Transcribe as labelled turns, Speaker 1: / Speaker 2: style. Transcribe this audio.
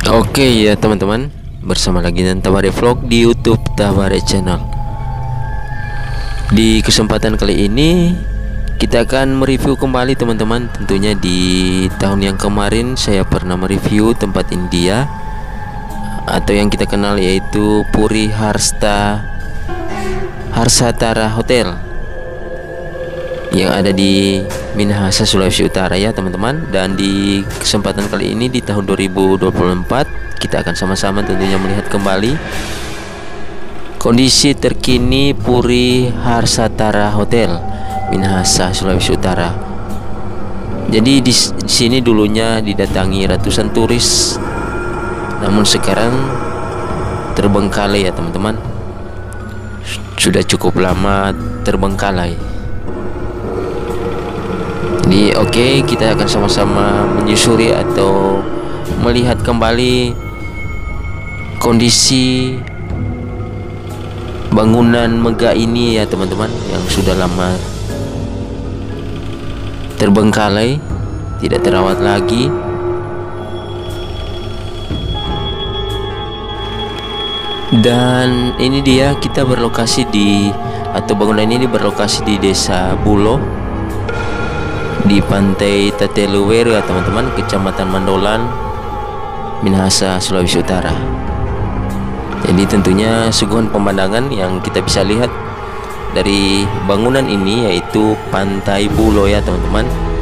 Speaker 1: Oke ya teman-teman, bersama lagi dengan Tabare Vlog di YouTube Tabare Channel. Di kesempatan kali ini kita akan mereview kembali teman-teman. Tentunya di tahun yang kemarin saya pernah mereview tempat India atau yang kita kenal yaitu Puri Harsatara Hotel yang ada di Minahasa, Sulawesi Utara ya teman-teman. Dan di kesempatan kali ini di tahun 2024 kita akan sama-sama tentunya melihat kembali kondisi terkini Puri Harsatara Hotel Minahasa, Sulawesi Utara. Jadi di sini dulunya didatangi ratusan turis, namun sekarang terbengkalai ya teman-teman. Sudah cukup lama terbengkalai. Jadi oke, kita akan sama-sama menyusuri atau melihat kembali kondisi bangunan megah ini ya teman-teman, yang sudah lama terbengkalai, tidak terawat lagi. Dan ini dia, kita berlokasi bangunan ini berlokasi di Desa Bulo di Pantai Tateluweru ya teman-teman, Kecamatan Mandolan, Minahasa, Sulawesi Utara. Jadi tentunya suguhan pemandangan yang kita bisa lihat dari bangunan ini yaitu Pantai Bulo ya teman-teman.